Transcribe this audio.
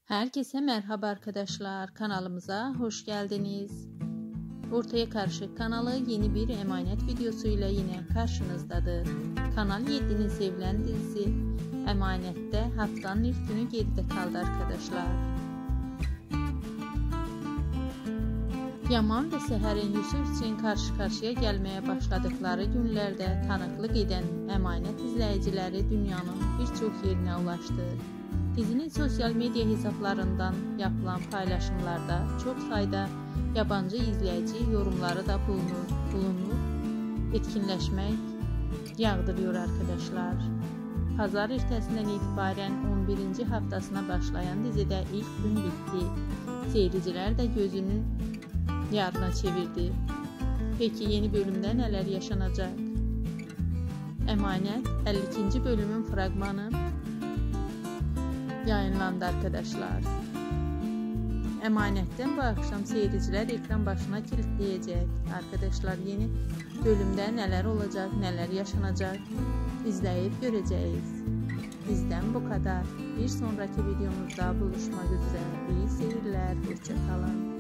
Herkese merhaba arkadaşlar, kanalımıza hoş geldiniz. Ortaya Karışık kanalı yeni bir emanet videosuyla yine karşınızdadır. Kanal 7'nin sevilen dizisi Emanet'te haftanın ilk günü geride kaldı arkadaşlar. Yaman ve Seher'in Yusuf için karşı karşıya gelmeye başladıkları günlerde tanıklık eden Emanet izleyicileri dünyanın birçok yerine ulaştı. Dizinin sosyal medya hesaplarından yapılan paylaşımlarda çok sayıda yabancı izleyici yorumları da bulunur. Etkinleşmek yağdırıyor arkadaşlar. Pazar ertesinden itibaren 11. haftasına başlayan dizide ilk gün bitti. Seyirciler de gözünün yarına çevirdi. Peki yeni bölümde neler yaşanacak? Emanet 52. bölümün fragmanı yayınlandı arkadaşlar. Emanet'ten bu akşam seyirciler ekran başına kilitleyecek. Arkadaşlar yeni bölümde neler olacak, neler yaşanacak izleyip göreceğiz. Bizden bu kadar. Bir sonraki videomuzda buluşmak üzere. İyi seyirler. Hoşça kalın.